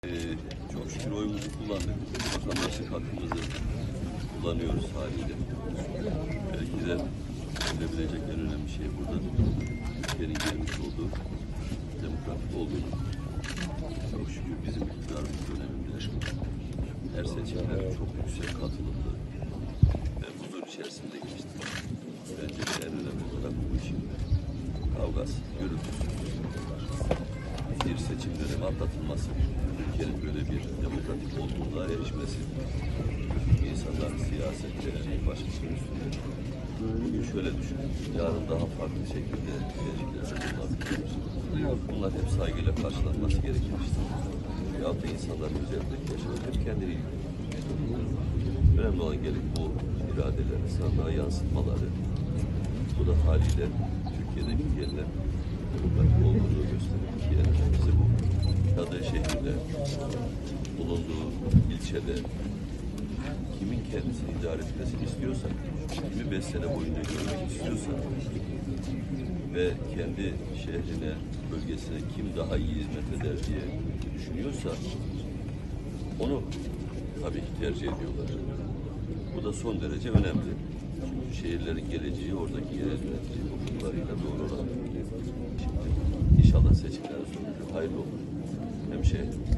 Çok şükür oyumuzu kullandık. Vatandaşlık hakkımızı kullanıyoruz haliyle. Herkese edilebilecek en önemli şey burada Türkiye'nin gelmiş olduğu demokratik olduğunu. Çok şükür bizim iktidarımız döneminde her seçimler çok yüksek katılımlı ve huzur içerisinde geçti. Bence en önemli olarak bu işin kavgası, gürültüsü, bir seçimlerin atlatılması, Türkiye'nin böyle bir demokratik olgunluğa erişmesi, insanların siyasette başkasının üstünde. Bugün şöyle düşünün, yarın daha farklı şekilde tercihlerde bulunabilir. Bunlar hep saygıyla karşılanması gerekmiştir. Veyahut da insanların üzerindeki yaşamı hep kendini ilgileniyor. Önemli olan gelip bu iradeleri sandığa yansıtmaları. Bu da haliyle Türkiye'deki gelinen demokratik olduğunu gösterir. Türkiye'nin bizi bu yaşadığı şehirde, bulunduğu ilçede kimin kendisini idare etmesini istiyorsa, kimi 5 sene boyunca görmek istiyorsa ve kendi şehrine, bölgesine kim daha iyi hizmet eder diye düşünüyorsa onu tabii ki tercih ediyorlar. Bu da son derece önemli. Çünkü şehirlerin geleceği oradaki yerel yöneticilik okullarıyla doğru orantılı. İnşallah seçimlerin sonucu hayırlı olur. Hem şehir